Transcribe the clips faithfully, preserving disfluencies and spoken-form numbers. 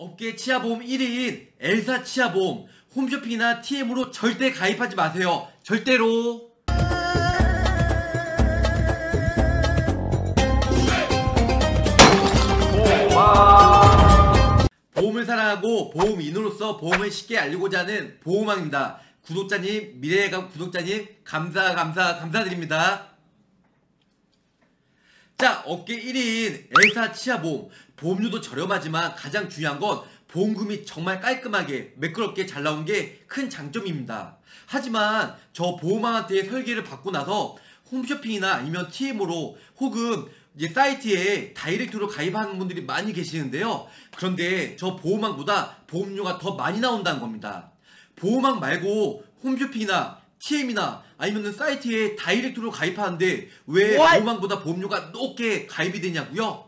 업계 치아보험 일 위인 엘사 치아보험 홈쇼핑이나 티엠으로 절대 가입하지 마세요. 절대로. 보험을 사랑하고 보험인으로서 보험을 쉽게 알리고자 하는 보험왕입니다. 구독자님, 미래의 구독자님 감사 감사 감사드립니다. 자, 업계 일 위인 엘사 치아보험. 보험료도 저렴하지만 가장 중요한 건 보험금이 정말 깔끔하게 매끄럽게 잘 나온 게 큰 장점입니다. 하지만 저 보험왕한테 설계를 받고 나서 홈쇼핑이나 아니면 티엠으로 혹은 이제 사이트에 다이렉트로 가입하는 분들이 많이 계시는데요. 그런데 저 보험왕보다 보험료가 더 많이 나온다는 겁니다. 보험왕 말고 홈쇼핑이나 티엠이나 아니면 사이트에 다이렉트로 가입하는데 왜 보험왕보다 보험료가 높게 가입이 되냐고요?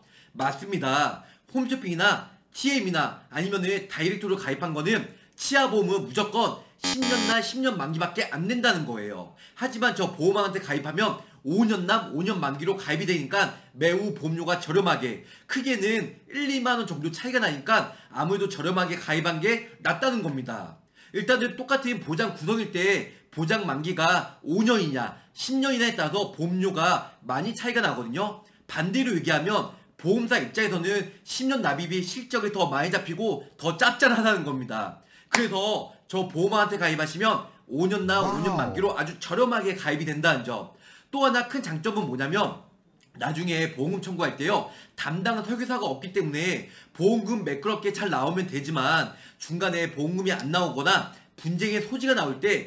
맞습니다. 홈쇼핑이나 티엠이나 아니면 다이렉트로 가입한 거는 치아보험은 무조건 십 년나 십 년 만기밖에 안 낸다는 거예요. 하지만 저 보험왕한테 가입하면 오 년남 오 년 만기로 가입이 되니까 매우 보험료가 저렴하게, 크게는 일, 이만 원 정도 차이가 나니까 아무래도 저렴하게 가입한 게 낫다는 겁니다. 일단은 똑같은 보장 구성일 때 보장 만기가 오 년이냐 십 년이냐에 따라서 보험료가 많이 차이가 나거든요. 반대로 얘기하면 보험사 입장에서는 십 년 납입이 실적이 더 많이 잡히고 더 짭짤하다는 겁니다. 그래서 저 보험왕한테 가입하시면 오 년나 오 년 만기로 아주 저렴하게 가입이 된다는 점. 또 하나 큰 장점은 뭐냐면 나중에 보험금 청구할 때요, 담당 설계사가 없기 때문에 보험금 매끄럽게 잘 나오면 되지만 중간에 보험금이 안 나오거나 분쟁의 소지가 나올 때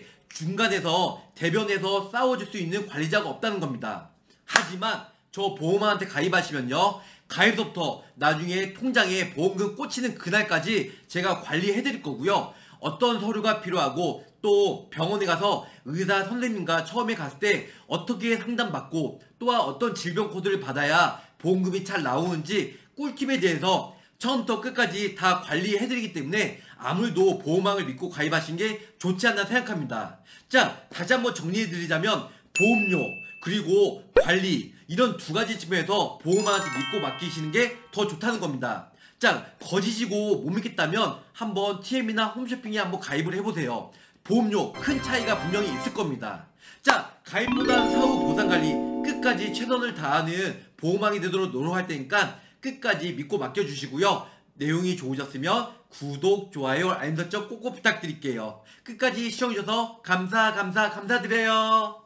중간에서 대변해서 싸워줄 수 있는 관리자가 없다는 겁니다. 하지만 저 보험왕한테 가입하시면요, 가입부터 나중에 통장에 보험금 꽂히는 그날까지 제가 관리해드릴 거고요. 어떤 서류가 필요하고 또 병원에 가서 의사 선생님과 처음에 갔을 때 어떻게 상담받고 또한 어떤 질병 코드를 받아야 보험금이 잘 나오는지 꿀팁에 대해서 처음부터 끝까지 다 관리해드리기 때문에 아무래도 보험왕을 믿고 가입하신 게 좋지 않나 생각합니다. 자, 다시 한번 정리해드리자면 보험료 그리고 관리, 이런 두 가지 측면에서 보험왕한테 믿고 맡기시는 게 더 좋다는 겁니다. 자, 거짓이고 못 믿겠다면 한번 티엠이나 홈쇼핑에 한번 가입을 해보세요. 보험료 큰 차이가 분명히 있을 겁니다. 자, 가입보단 사후 보상관리 끝까지 최선을 다하는 보험왕이 되도록 노력할 테니까 끝까지 믿고 맡겨주시고요. 내용이 좋으셨으면 구독, 좋아요, 알림 설정 꼭꼭 부탁드릴게요. 끝까지 시청해주셔서 감사 감사 감사드려요.